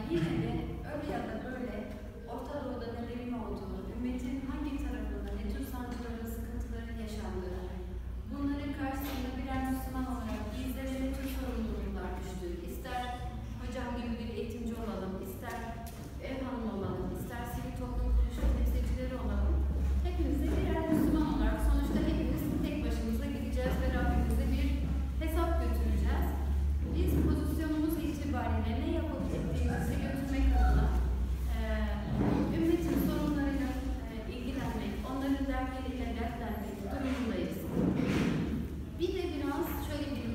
yine de öyle ya da böyle Orta Doğu'da nelerin olduğu, ümmetin hangi tarafında ne tür sancıların, sıkıntıların yaşandığı, bunların karşısında birer Müslüman olarak bizlere ne tür sorumluluklar düştüğü, ister hocam gibi bir eğitimci olalım, ister ev hanımı olalım, ister sivil toplum kuruluşu temsilcileri olalım, hepimiz de birer Müslüman olarak sonuçta hepimiz tek başımıza gideceğiz ve Rabbimize bir hesap götüreceğiz. Biz pozisyonumuz itibariyle ne yapıp ettiğimizi götürmek adına ümmetin sorunlarıyla ilgilenmek, onların dertleriyle dertlenmek durumundayız. Bir de biraz şöyle bir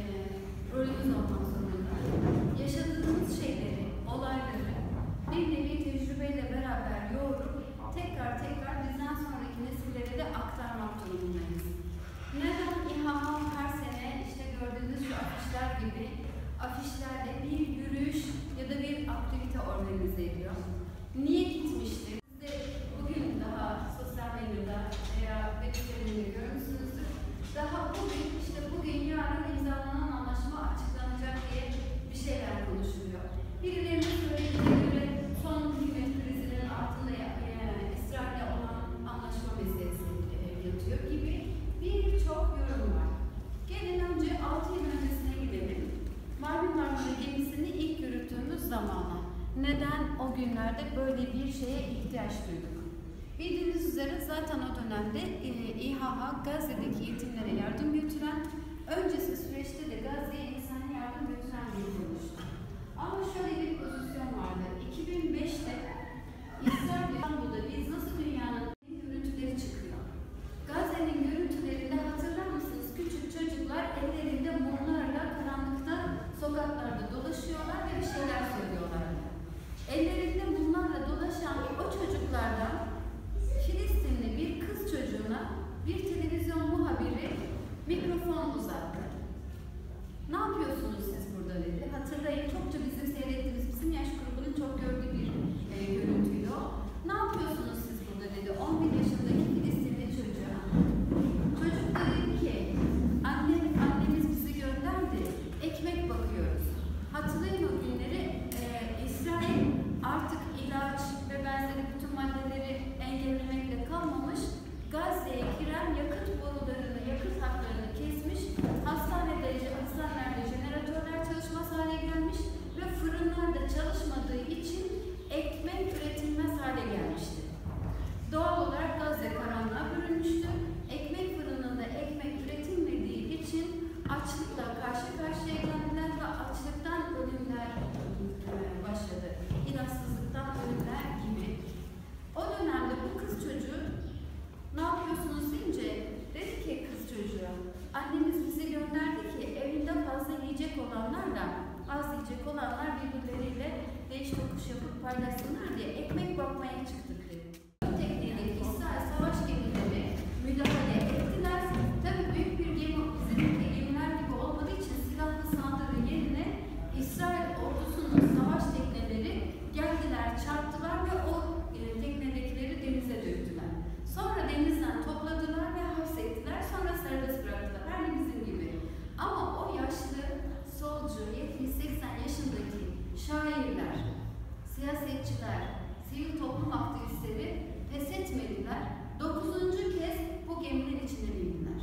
rolümüz olmak zorunda. Yaşadığımız şeyleri, olayları bir nevi tecrübeyle beraber yoğurup tekrar bizden sonraki nesillere de aktarmak durumundayız. Neden İHA her sene işte gördüğünüz şu afişler gibi afişlerle bir yürüyüş ya da bir aktivite organize ediyor? Niye gitmiştir? Siz de bugün daha sosyal medyada veya web sitelerinde görmüşsünüzdür. Daha bugün yarın imzalanan anlaşma açıklanacak diye bir şeyler konuşuluyor. Birilerinin söylediğine göre son hükümet krizinin altında İsrail'le olan anlaşma meselesi yatıyor gibi birçok yorum var. Gelin önce 6 yıl öncesine gidelim. Mavi Marmara gemisini ilk yürüttüğümüz zamana. Neden o günlerde böyle bir şeye ihtiyaç duyduk? Bildiğiniz üzere zaten o dönemde İHA Gazze'deki yetimlere yardım götüren, öncesi süreçte de Gazze'ye insani yardım götüren bir kuruluştu. Ama şöyle bir pozisyon vardı. 2005'te İstanbul'da biz nasıl dünyanın görüntüleri çıkıyor? Gazze'nin görüntülerinde hatırlar mısınız? Küçük çocuklar ellerinde mumlarla karanlıkta sokaklarda dolaşıyorlar ve bir şeyler söylüyorlardı. Ellerinde mumlarla dolaşan o çocuklardan Filistinli bir kız çocuğuna bir televizyon muhabiri mikrofon uzattı. Ne yapıyorsunuz siz burada dedi. Hatırlayın, çokça bizim seyrettiğimiz, bizim yaş grubunun çok gördüğü bir görüntüydü o. Ne yapıyorsunuz siz burada dedi. 11 yaşındaki Filistinli çocuğa. Çocuk da dedi ki, annemiz bizi gönderdi, ekmek bakıyoruz. Hatırlayın o günleri, İsrail artık ilaç ve benzeri bütün maddeleri engellemekle kalmamış, Gazze'ye giren yakıt borularını, yakıt hatlarını kesmiş, hastanelerde jeneratörler çalışmaz hale gelmiş ve fırınlar da çalışmadığı için ekmek üretilmez hale gelmişti. Doğal olarak Gazze karanlığa bürünmüştü. Ekmek fırınında ekmek üretilmediği için açlıkla karşı karşıya geldiler ve açlıktan ölümler başladı. İlaçsızlıktan ölümler gibi. O dönemde bu kız çocuğu ne yapıyorsunuz deyince dedi ki kız çocuğa, annemiz bizi gönderdi ki evinde fazla yiyecek olanlarla az yiyecek olanlar birbirleriyle değiş tokuş yapıp paylaşsınlar diye ekmek bakmaya çıktık dedi. Tekniğindeki İsrail savaş gemileri müdahale ettiler. Tabii büyük bir gemi, bizim gemiler gibi olmadığı için silahlı saldırı yerine İsrail ordusunun savaş tekneleri geldiler, çarptılar ve o teknedekileri denize döktüler. Sonra denizden topladılar ve hapsettiler. Sonra serbest bıraktılar. Aynı bizim gibi. Ama o yaşlı, solcu, 70-80 yaşındaki şairler, siyasetçiler, sivil toplum aktivistleri pes etmediler. 9. kez bu geminin içine bindiler.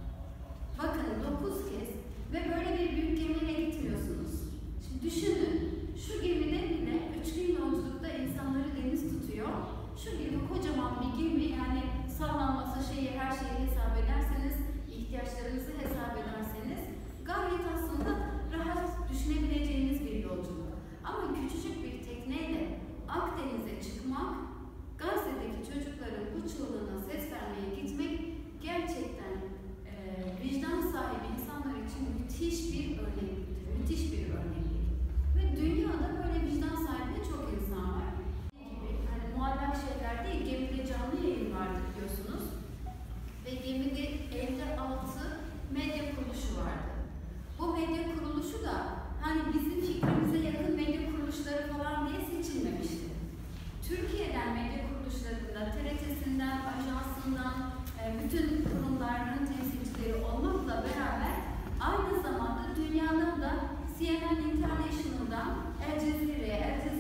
Bakın 9 kez ve böyle bir büyük gemiyle gitmiyorsunuz. Şimdi düşünün, şu gemide bile 3 gün yolculukta insanları deniz tutuyor. Şu gibi kocaman bir gemi, yani sallanması her şeyi hesap ederseniz, ihtiyaçlarınızı hesap ederseniz gayet aslında rahat düşünebileceğiniz bir yolculuk. Ama küçücük bir tekneyle Akdeniz'e çıkmak, Gazze'deki çocukların bu çığlığına ses vermeye gitmek gerçekten vicdan sahibi insanlar için müthiş bir örnekliktir. Müthiş bir örneklik. Ve dünyada böyle vicdan sahibi çok insan var. Yani muallak şeyler değil, gemide canlı yayın vardı biliyorsunuz. Ve gemide 56 medya kuruluşu vardı. Bu medya kuruluşu da hani bizim fikrimize yakın medya kuruluşları falan diye seçilmemişti. Türkiye'den medya kuruluşlarında, TRT'sinden, ajansından, bütün kurumların temsilcileri olmakla beraber aynı zamanda dünyadan da CNN International'dan El Cezire'ye,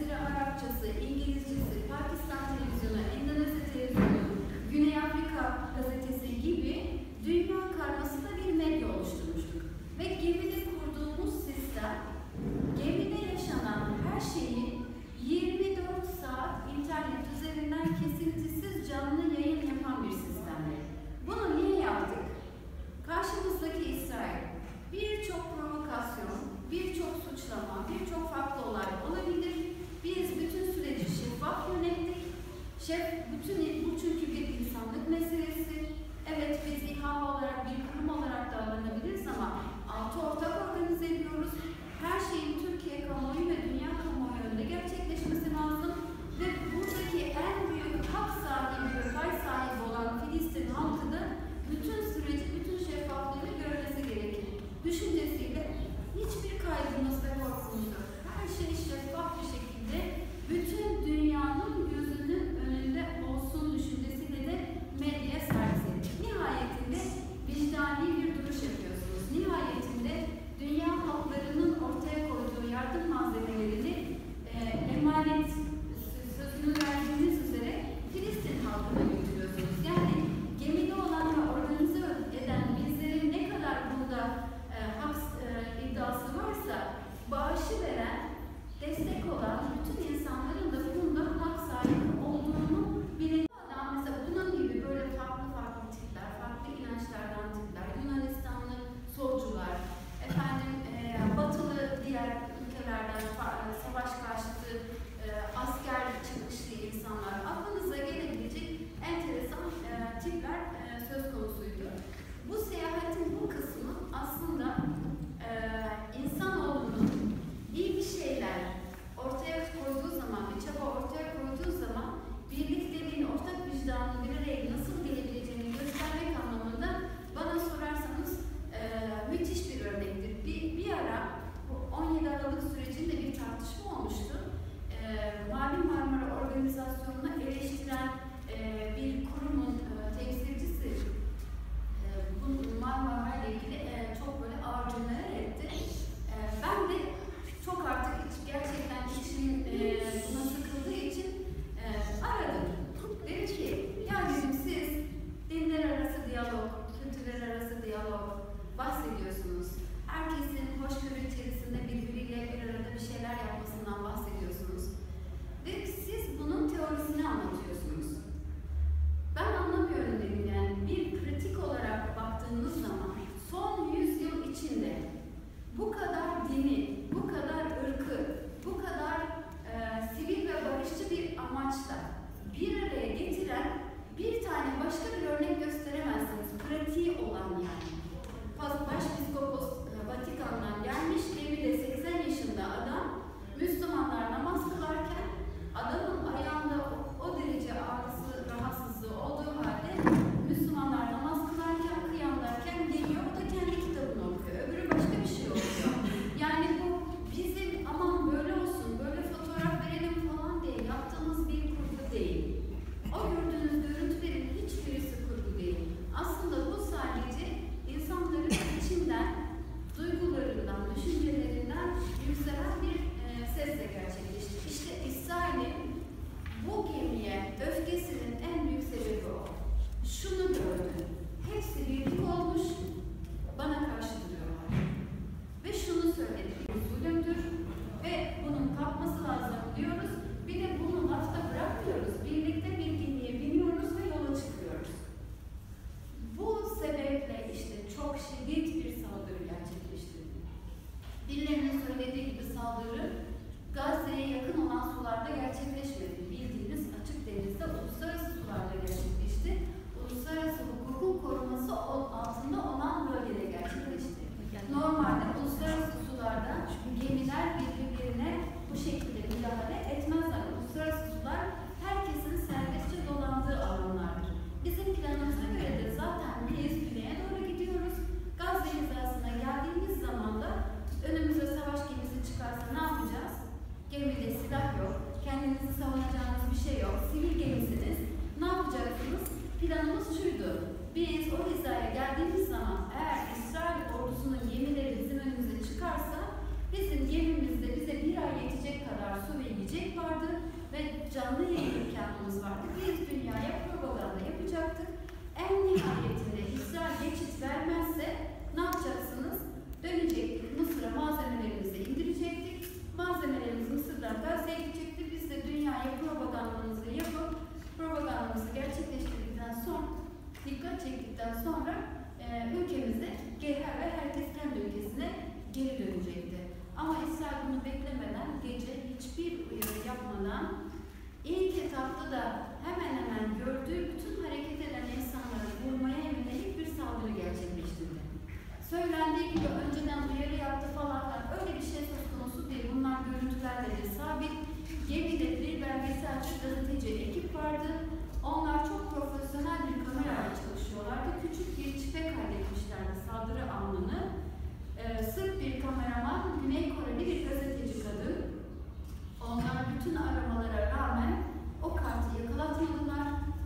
gibi önceden uyarı yaptı falan filan. Öyle bir şey söz konusu değil. Bunlar görüntülerle de sabit. Gemide bir belgeselci gazeteci ekip vardı. Onlar çok profesyonel bir kamerayla çalışıyorlardı. Küçük bir çipe kaydetmişlerdi saldırı anını. Sırf bir kameraman, Güney Koreli bir gazeteci kadın. Onlar bütün aramalara rağmen o kartı yakalatmadılar.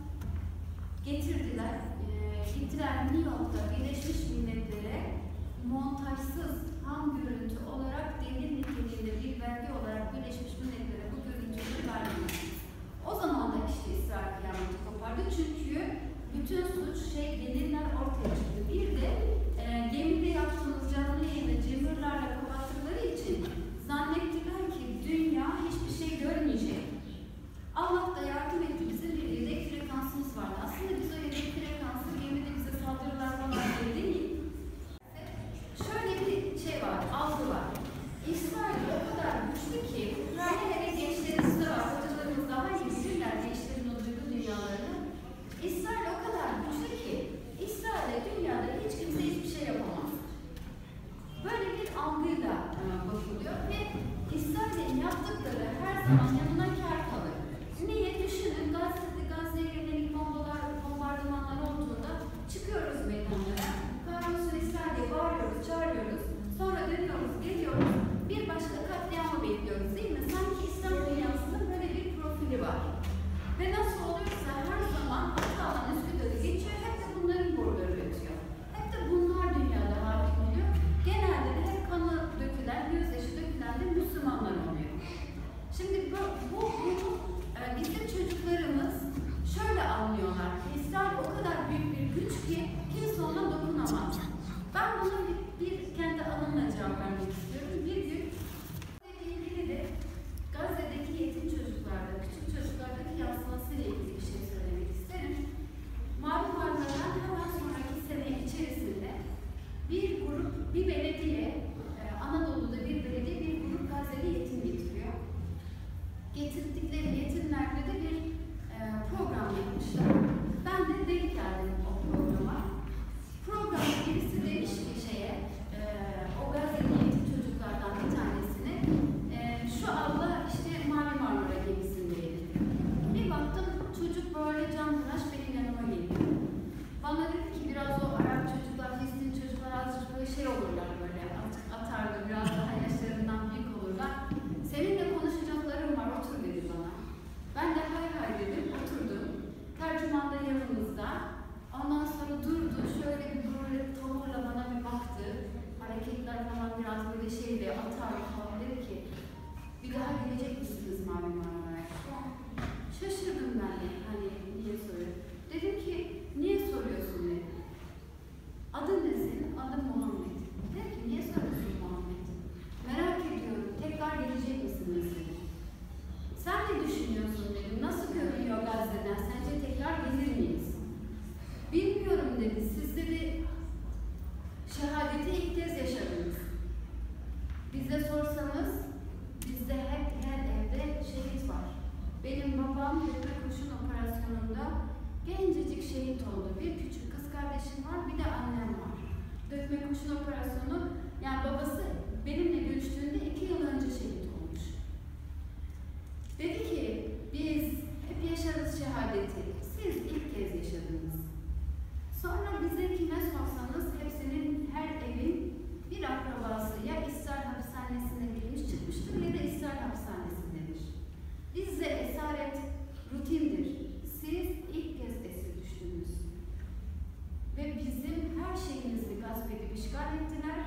Getirdiler. Gittiler New York'ta Birleşmiş Milletler'e montajsız ham görüntü olarak devrim niteliğinde bir belge olarak Birleşmiş Milletler'e bu görüntüleri verdiler. O zaman da işte İsrail kıyameti kopardı. Çünkü bütün suç deliller ortaya çıktı. Bir de gemide yaptığımız canlı yayını cimrilerle kapattıkları için zannettiler ki dünya hiçbir şey görmeyecek. Allah da yardım etti. Bizim bir yedek frekansımız vardı. Aslında biz o yedek frekansı gemide bize saldırılar falan değil. Şöyle bir şey var, algı var. İsrail o kadar güçlü ki, hele gençlerimizde var, hocalarımız daha iyi bilirler gençlerin o duygu dünyalarını. İsrail o kadar güçlü ki, İsrail'e dünyada hiç kimse hiçbir şey yapamaz. Böyle bir algıyla bakılıyor ve İsrail'in yaptıkları her zaman yanına kâr kalır. Niye? Düşünün, Gazze'ye yönelik bombardımanlar olduğunda çıkıyoruz meydanlara. Kahrolsun İsrail'e bağırıyoruz, çağırıyoruz. Sonra dönüyoruz, geliyoruz. Bir başka katliamı bekliyoruz değil mi? Sanki İslam dünyasının böyle bir profili var. Ve nasıl oluyorsa her zaman Atalan Üsküdar'ı geçiyor, hep de bunların boruları ötüyor. Hep de bunlar dünyada hakim oluyor. Genelde de hep kanı dökülen, gözyaşı dökülen de Müslümanlar oluyor. Şimdi bunu bizim çocuklarımız şöyle anlıyorlar. İsrail o kadar büyük bir güç ki kimse ona dokunamaz. Ben buna bir kendi alanına cevap vermek istiyorum. Bir gün ilgili de Gazze'deki yetim çocuklarda, küçük çocuklardaki yansımasıyla ilgili bir şey söylemek isterim. Mavi Marmara'dan hemen sonraki sene içerisinde bir grup, bir belediye, Anadolu'da bir belediye bir grup Gazze'li yetim getiriyor. Getirdikleri yetimlerle de bir program yapmışlar. Ben de denk geldim o programa. Programda birisi demiş ki o Gazze'li yetim çocuklardan bir tanesine şu abla işte Mavi Marmara gemisindeydi. Bir baktım çocuk böyle canlıraş benim yanıma geliyor. Bana dedi ki biraz o Arap çocuklar, Filistin çocuklar azıcık böyle olurlar böyle atarlı, biraz daha yaşlarından büyük olurlar. Seninle konuşacaklarım var, otur dedi bana. Ben de hay dedim, oturdum. Tercüman da yanımızda. Ondan sonra durdu, şöyle bir tavırla bana bir baktı. Hareketler falan biraz böyle atarlı falan dedi ki bir daha gelecek misiniz Mavi Marmara'ya? Şaşırdım ben de, hani niye soruyor? Dedim ki niye soruyorsun dedi. Adın ne senin? Adım Muhammed. Dedi ki niye soruyorsun Muhammed? Merak ediyorum, tekrar gelecek misin mesela? Sen ne düşünüyorsun dedim. Nasıl görünüyor Gazze'den? Sence tekrar gelir miyiz? Bilmiyorum dedi. Siz dedi şehadeti ilk kez yaşadınız. Bize sorsanız bizde her evde şehit var. Benim babam Dökme Kurşun operasyonunda gencecik şehit oldu. Bir küçük kız kardeşim var, bir de annem var. Dökme Kurşun operasyonu, yani babası benimle görüştüğünde 2 yıl önce şehit olmuş. Dedi ki biz hep yaşarız şehadeti. Siz ilk kez yaşadınız. Sonra bize kime sorsanız hepsinin, her evin bir akrabası ya İsrail hapishanesine girmiş çıkmıştır ya da İsrail hapishanesindedir. Bizde esaret rutindir. Siz ilk kez esir düştünüz. Ve bizim her şeyimizi gasp edip işgal ettiler.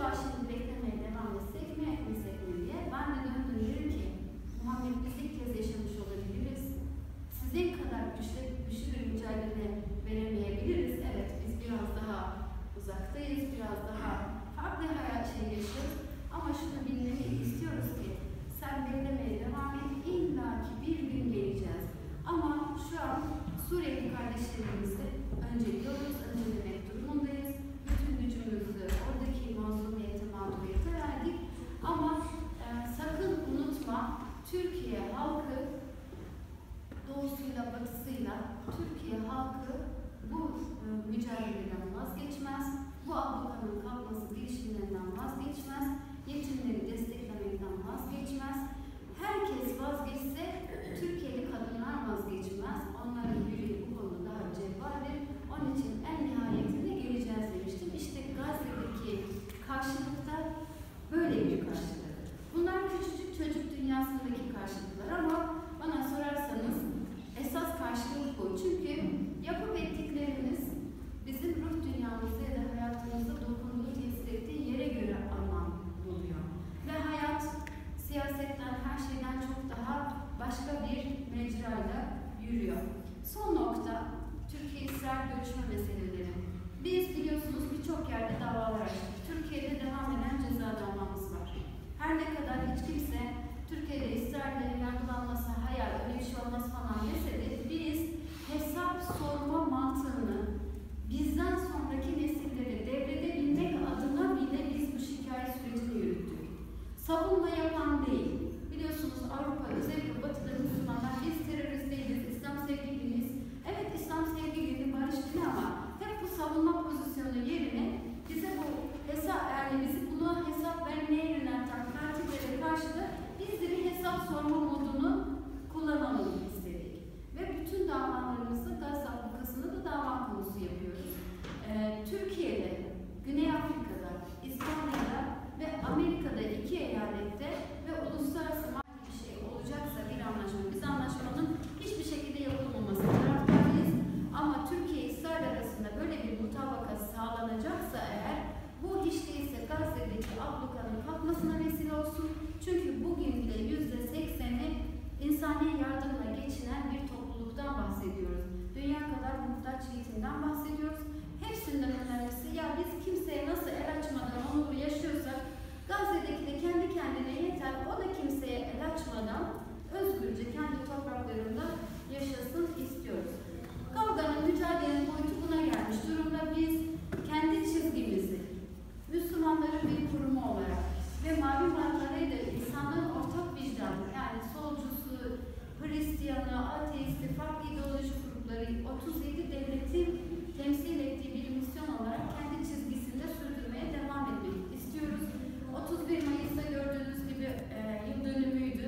acaba şimdi beklemeye devam etsek mi etmesek mi diye ben de döndüm dedim ki Muhammed biz ilk kez yaşamış olabiliriz. Sizin kadar güçlü bir mücadele veremeyebiliriz. Evet biz biraz daha uzaktayız, biraz daha farklı hayat yaşıyoruz. Ama şunu bilmeni istiyoruz ki sen beklemeye devam et. İlla ki bir gün geleceğiz. Ama şu an Suriyeli kardeşlerimizi önceliyoruz, öncelemek durumundayız. Bütün gücümüzü oradaki mazlumiyete, mağduriyete verdik. Ama sakın unutma, Türkiye halkı doğusuyla, batısıyla, Türkiye halkı bu mücadeleden vazgeçmez. Bu ablukanın kalkması girişimlerinden vazgeçmez. Yetimleri desteklemekten vazgeçmez. Herkes vazgeçse Türkiye'li kadınlar vazgeçmez. Onların yüreği bu konuda daha cevvaldir. Onun için en nihayetinde geleceğiz demiştim. İşte Gazze'deki karşılıkta böyle bir karşılık. Bunlar küçücük çocuk dünyasındaki karşılıklar ama bana sorarsanız esas karşılık bu. Çünkü yapıp ettiklerimiz bizim ruh dünyamızda ya da hayatımızda dokunduğu, tesir ettiği yere göre anlam buluyor. Ve hayat siyasetten, her şeyden çok daha başka bir mecrayla yürüyor. Son nokta, Türkiye-İsrail görüşme meseleleri. Biz biliyorsunuz birçok yerde davalar açtık. Türkiye'de devam eden ceza davamız var. Her ne kadar hiç kimse Türkiye'de İsrail'lerin yargılanması, hayal, öyle bir şey olmaz falan dese de biz hesap sorma mantığını bizden sonraki nesillere devredebilmek adına bile biz bu şikayet sürecini yürüttük. Savunma yapan değil. Biliyorsunuz Avrupa, özellikle Batı'da Müslümanlar biz terörist değiliz, İslam sevgiliyiz. Evet İslam sevgililiği, barış günü ama hep bu savunma pozisyonu yerine bize bu hesap, yani bizi buna hesap vermeye yönelten partilere karşı da bizleri hesap sorma modunu kullanalım istedik. Ve bütün davalarımızda Gazze ablukasını da dava konusu yapıyoruz. Türkiye'de, Güney Afrika'da, İspanya'da ve Amerika'da 2 eyalette ve uluslararası bir şey olacaksa bir anlaşma, biz anlaşmanın hiçbir şekilde yapılmaması taraftarıyız. Ama Türkiye-İsrail arasında böyle bir mutabakat sağlanacaksa eğer, bu hiç değilse Gazze'deki ablukanın kalkmasına vesile olsun. Çünkü bugün bile %80'i insani yardımla geçinen bir topluluktan bahsediyoruz. Dünya kadar muhtaç yetimden bahsediyoruz. Hepsinden önemlisi, ya biz kimseye nasıl el açmadan onuru yaşıyorsak, Gazze'deki de kendi kendine yeter, o da kimseye el açmadan özgürce kendi topraklarında yaşasın istiyoruz. Kavganın, mücadelenin boyutu buna gelmiş durumda. Biz kendi çizgimizi, Müslümanların bir kurumu olarak ve mavi markalarıyla insanların ortak vicdanı, yani solcusu, Hristiyanı, ateisti, farklı ideoloji grupları, 37 devletin temsil ettiği bir misyon olarak kendi çizgisinde sürdürmeye devam etmek istiyoruz. 31 Mayıs'ta gördüğünüz gibi yıl dönümüydü.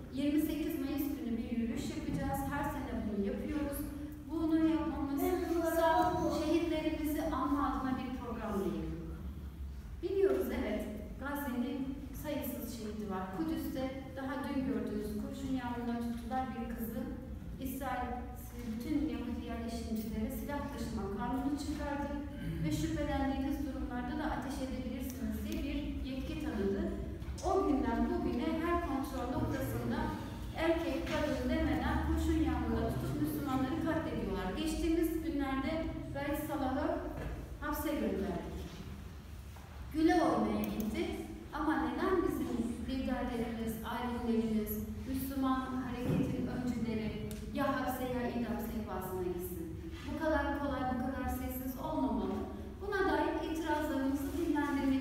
28 Mayıs günü bir yürüyüş yapacağız. Her sene bunu yapıyoruz. Bunu yapmamız şehitlerimizi anma adına bir program değil. Biliyoruz evet, Gazze'nin sayısız şehidi var. Kudüs'te daha dün gördüğünüz kurşun yağmuruna tuttular bir kızı. İsrail bütün Yahudi yerleşimcilere silah taşıma kanunu çıkardı ve şüphelendiğiniz durumlarda da ateş edebilirsiniz diye bir yetki tanıdı. O günden bugüne her kontrol noktasında erkek, kadın demeden kurşun yağmuruna tutup Müslümanları katlediyorlar. Geçtiğimiz günlerde Raif Salah'ı hapse gönderdik. Güle olmaya gitti ama neden bizim liderlerimiz, alimlerimiz, Müslüman hareketin öncüleri ya hapse ya idam sehpasına gitsin? Bu kadar kolay, bu kadar sessiz olmamalı. Buna dair itirazlarımızı dinlendirmeye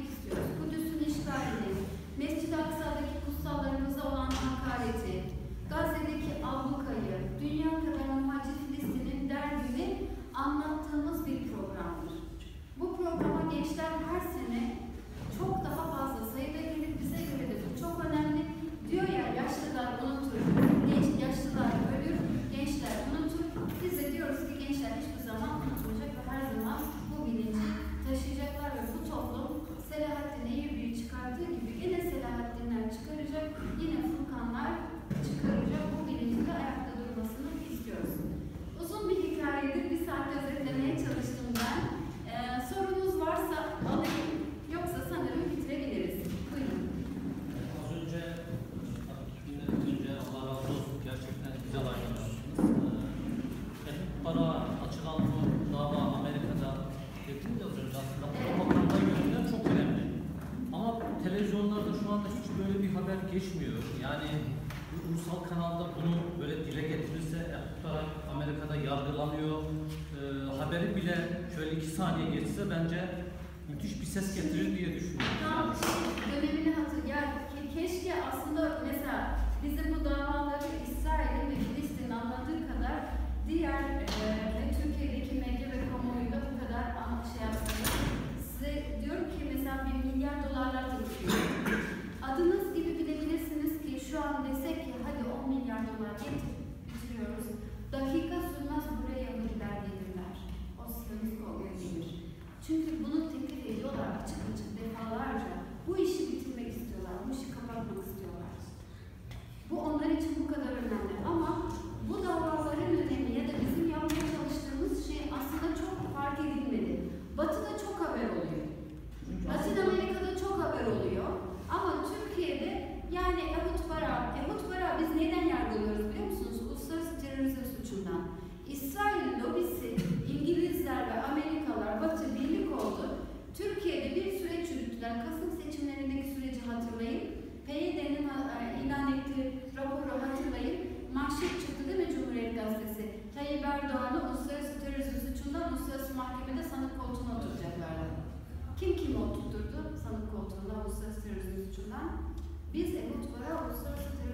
acaba açılan bu dava Amerika'da dediniz ya az önce aslında propaganda yönünden çok önemli. Ama televizyonlarda şu anda hiç böyle bir haber geçmiyor. Yani bir ulusal kanalda bunu böyle dile getirirse Ertuğrul Amerika'da yargılanıyor. Haberi bile şöyle 2 saniye geçse bence müthiş bir ses getirir diye düşünüyorum. Tam dönemini hatırlıyorum. Keşke aslında mesela bizim bu davaları İsrail'in ve Filistin'in anladığı kadar diğer ve Türkiye'deki medya ve kamuoyuyla bu kadar şey yapsınlar. Size diyorum ki mesela $1 milyar teklif. Adınız gibi bilebilirsiniz ki şu an desek ki hadi $10 milyar getir, bitiriyoruz. Dakika sürmez buraya mı gider gelirler. O Siyonist kongre gelir. Çünkü bunu teklif ediyorlar açık açık defalarca. Bu işi bitirmek istiyorlar, bu işi kapatmak istiyorlar. Bu onlar için bu kadar önemli ama bu davaların önemi ya da bizim yapmaya çalıştığımız şey aslında çok fark edilmedi. Batı'da çok haber oluyor. Latin Amerika'da çok haber oluyor. Ama Türkiye'de yani Ehud Barak biz neden yargılıyoruz biliyor musunuz? Uluslararası terörizm suçundan. İsrail'in lobisi, İngilizler ve Amerikalılar Batı birlik oldu. Türkiye'de bir süreç yürüttüler. Kasım seçimlerindeki süreci hatırlayın. PYD'nin ilan ettiği raporu hatırlayın. Manşet çıktı değil mi Cumhuriyet Gazetesi? Tayyip Erdoğan'ı uluslararası terörizm suçundan uluslararası mahkemede sanık koltuğuna oturacaklardı. Kim kimi oturtturdu sanık koltuğunda uluslararası terörizm suçundan? Biz Ehud Barak'ı uluslararası